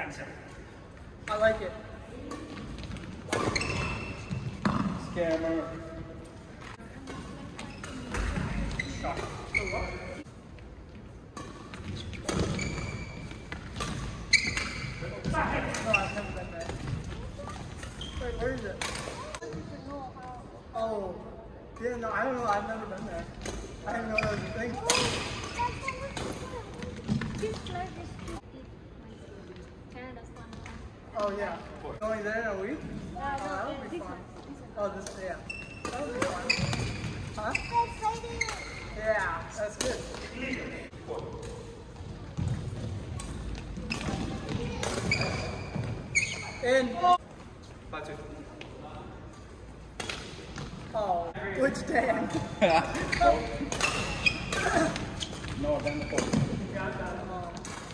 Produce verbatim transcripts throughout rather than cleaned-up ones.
I like it. Scammer. Shot. So what? No, I've never been there. Wait, where is it? Oh. Yeah, no, I don't know. I've never been there. I didn't know that was a thing. Oh, yeah. Going there in a week? Oh, that would be fun. Oh, this, yeah. That would be fun. Huh? Yeah, that's good. In. Oh, which Dan? No, Dan the pole. You got that. Um,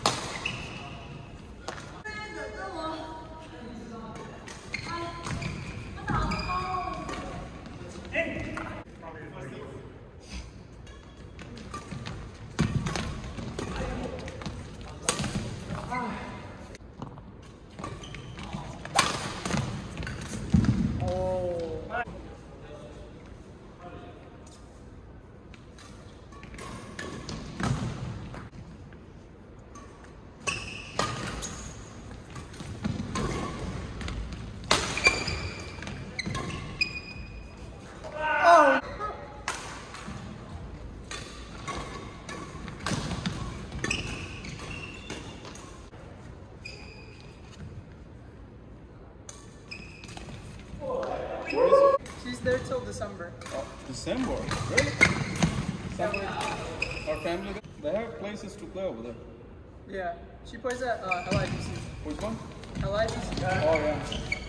she's there till December. Oh, December? Really? December? Our family, they have places to play over there. Yeah, she plays at uh, L I B C. Which one? L I B C. Oh, yeah.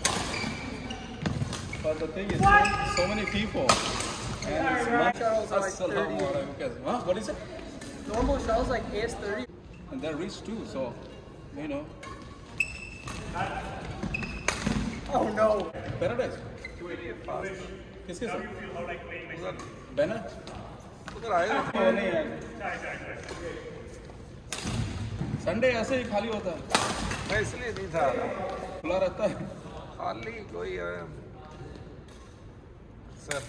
But the thing is, so, so many people. And it's not Shuttles are like thirty. Huh? What is it? Normal shuttles like A S thirty. And they're rich too, so, you know. Oh no. Paradise. किसके साथ? Bennett? उधर आएगा? नहीं नहीं आएगा। Sunday ऐसे ही खाली होता है। मैं इसलिए नहीं था। खुला रहता है। खाली कोई है। Sir.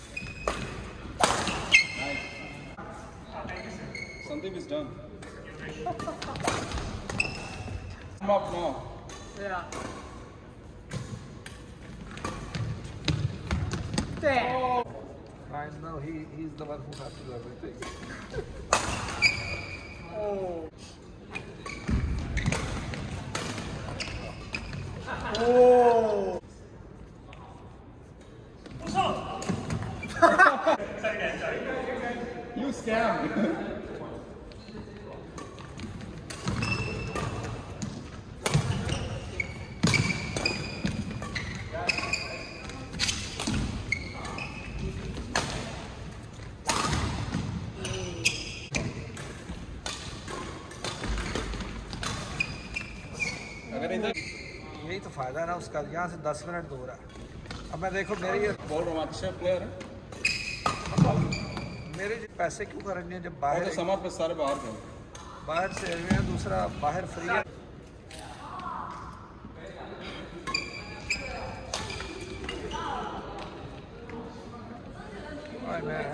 Nice. Sandeep is done. Come up now. Yeah. Damn. Oh. I know he he's the one who has to do everything. Oh. Oh. You scam. अगर इधर यही तो फायदा है ना उसका, यहाँ से दस मिनट दूर है। अब मैं देखो मेरी बहुत रोमांचक प्लेयर है। मेरे पैसे क्यों करेंगे जब और बाहर तो समाज पे सारे बाहर गए। बाहर से है, दूसरा बाहर फ्री है। मैं